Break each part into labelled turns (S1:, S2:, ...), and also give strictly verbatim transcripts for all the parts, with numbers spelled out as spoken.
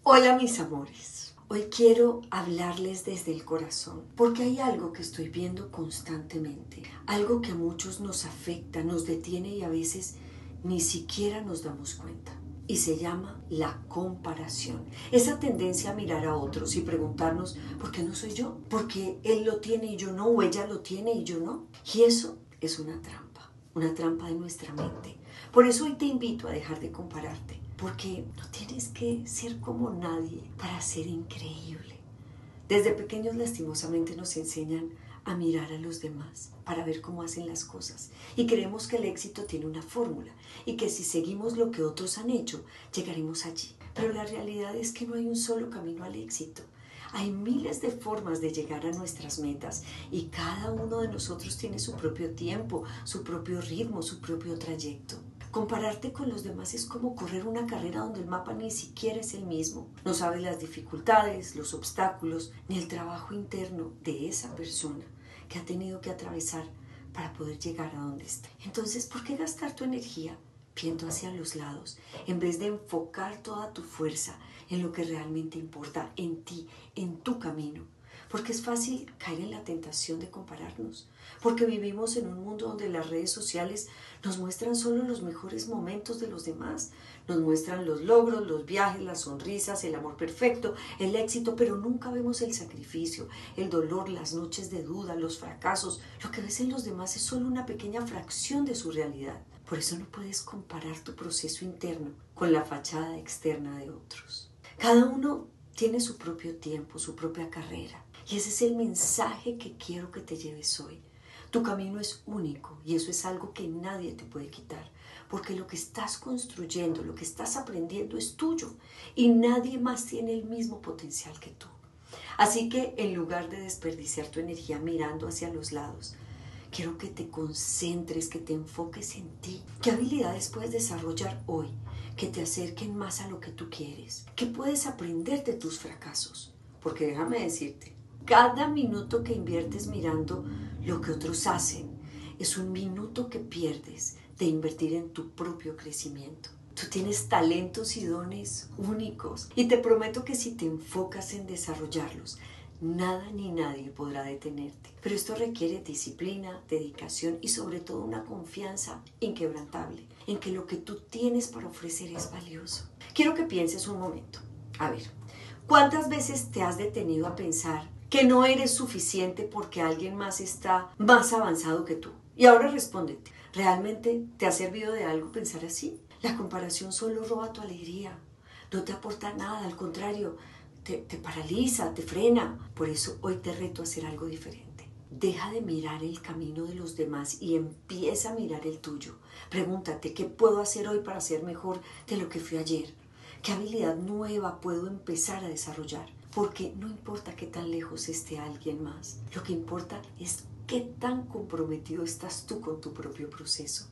S1: Hola mis amores, hoy quiero hablarles desde el corazón porque hay algo que estoy viendo constantemente, algo que a muchos nos afecta, nos detiene y a veces ni siquiera nos damos cuenta. Y se llama la comparación. Esa tendencia a mirar a otros y preguntarnos, ¿por qué no soy yo? ¿Por qué él lo tiene y yo no? ¿O ella lo tiene y yo no? Y eso es una trampa, una trampa de nuestra mente. Por eso hoy te invito a dejar de compararte, porque no tienes que ser como nadie para ser increíble. Desde pequeños lastimosamente nos enseñan a mirar a los demás para ver cómo hacen las cosas y creemos que el éxito tiene una fórmula y que si seguimos lo que otros han hecho llegaremos allí, pero la realidad es que no hay un solo camino al éxito. Hay miles de formas de llegar a nuestras metas y cada uno de nosotros tiene su propio tiempo, su propio ritmo, su propio trayecto. Compararte con los demás es como correr una carrera donde el mapa ni siquiera es el mismo. No sabes las dificultades, los obstáculos, ni el trabajo interno de esa persona que ha tenido que atravesar para poder llegar a donde está. Entonces, ¿por qué gastar tu energía viendo hacia los lados en vez de enfocar toda tu fuerza en lo que realmente importa, en ti, en tu camino? Porque es fácil caer en la tentación de compararnos, porque vivimos en un mundo donde las redes sociales nos muestran solo los mejores momentos de los demás, nos muestran los logros, los viajes, las sonrisas, el amor perfecto, el éxito, pero nunca vemos el sacrificio, el dolor, las noches de duda, los fracasos. Lo que ves en los demás es solo una pequeña fracción de su realidad. Por eso no puedes comparar tu proceso interno con la fachada externa de otros. Cada uno tiene su propio tiempo, su propia carrera. Y ese es el mensaje que quiero que te lleves hoy. Tu camino es único y eso es algo que nadie te puede quitar, porque lo que estás construyendo, lo que estás aprendiendo es tuyo y nadie más tiene el mismo potencial que tú. Así que en lugar de desperdiciar tu energía mirando hacia los lados, quiero que te concentres, que te enfoques en ti. ¿Qué habilidades puedes desarrollar hoy que te acerquen más a lo que tú quieres? ¿Qué puedes aprender de tus fracasos? Porque déjame decirte, cada minuto que inviertes mirando lo que otros hacen es un minuto que pierdes de invertir en tu propio crecimiento. Tú tienes talentos y dones únicos y te prometo que si te enfocas en desarrollarlos, nada ni nadie podrá detenerte. Pero esto requiere disciplina, dedicación y sobre todo una confianza inquebrantable en que lo que tú tienes para ofrecer es valioso. Quiero que pienses un momento. A ver, ¿cuántas veces te has detenido a pensar que no eres suficiente porque alguien más está más avanzado que tú? Y ahora respóndete, ¿realmente te ha servido de algo pensar así? La comparación solo roba tu alegría, no te aporta nada, al contrario, te, te paraliza, te frena. Por eso hoy te reto a hacer algo diferente. Deja de mirar el camino de los demás y empieza a mirar el tuyo. Pregúntate, ¿qué puedo hacer hoy para ser mejor de lo que fui ayer? ¿Qué habilidad nueva puedo empezar a desarrollar? Porque no importa qué tan lejos esté alguien más, lo que importa es qué tan comprometido estás tú con tu propio proceso.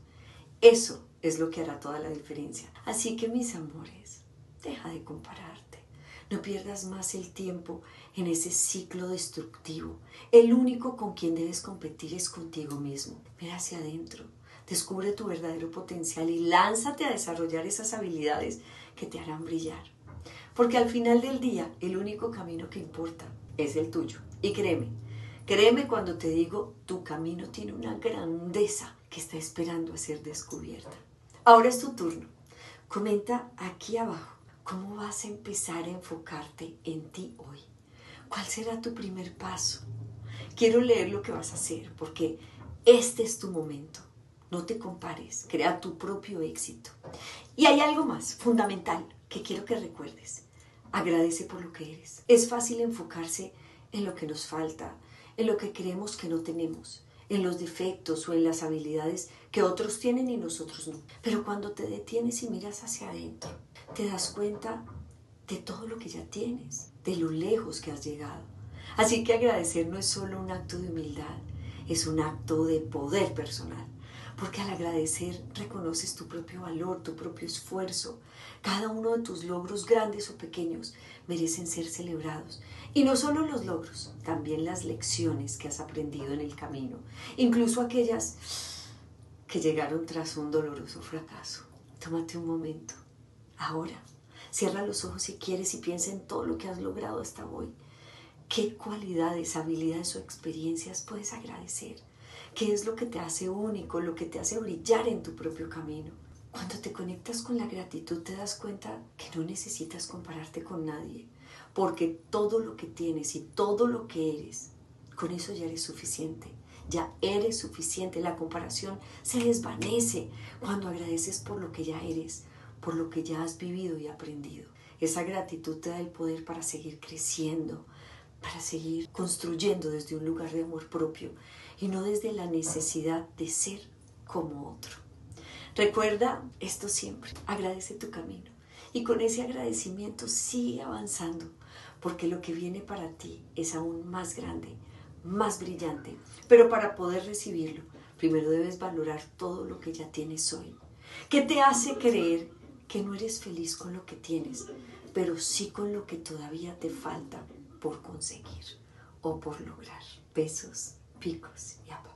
S1: Eso es lo que hará toda la diferencia. Así que mis amores, deja de compararte. No pierdas más el tiempo en ese ciclo destructivo. El único con quien debes competir es contigo mismo. Mira hacia adentro, descubre tu verdadero potencial y lánzate a desarrollar esas habilidades que te harán brillar. Porque al final del día, el único camino que importa es el tuyo. Y créeme, créeme cuando te digo, tu camino tiene una grandeza que está esperando a ser descubierta. Ahora es tu turno. Comenta aquí abajo cómo vas a empezar a enfocarte en ti hoy. ¿Cuál será tu primer paso? Quiero leer lo que vas a hacer porque este es tu momento. No te compares, crea tu propio éxito. Y hay algo más fundamental que quiero que recuerdes. Agradece por lo que eres. Es fácil enfocarse en lo que nos falta, en lo que creemos que no tenemos, en los defectos o en las habilidades que otros tienen y nosotros no. Pero cuando te detienes y miras hacia adentro, te das cuenta de todo lo que ya tienes, de lo lejos que has llegado. Así que agradecer no es solo un acto de humildad, es un acto de poder personal. Porque al agradecer reconoces tu propio valor, tu propio esfuerzo. Cada uno de tus logros, grandes o pequeños, merecen ser celebrados. Y no solo los logros, también las lecciones que has aprendido en el camino. Incluso aquellas que llegaron tras un doloroso fracaso. Tómate un momento, ahora, Cierra los ojos si quieres y piensa en todo lo que has logrado hasta hoy. ¿Qué cualidades, habilidades o experiencias puedes agradecer? ¿Qué es lo que te hace único, lo que te hace brillar en tu propio camino? Cuando te conectas con la gratitud te das cuenta que no necesitas compararte con nadie, porque todo lo que tienes y todo lo que eres, con eso ya eres suficiente. Ya eres suficiente. La comparación se desvanece cuando agradeces por lo que ya eres, por lo que ya has vivido y aprendido. Esa gratitud te da el poder para seguir creciendo, para seguir construyendo desde un lugar de amor propio y no desde la necesidad de ser como otro. Recuerda esto siempre, agradece tu camino y con ese agradecimiento sigue avanzando, porque lo que viene para ti es aún más grande, más brillante, pero para poder recibirlo, primero debes valorar todo lo que ya tienes hoy. ¿Qué te hace creer que no eres feliz con lo que tienes, pero sí con lo que todavía te falta por conseguir o por lograr? Besos, picos y abrazos.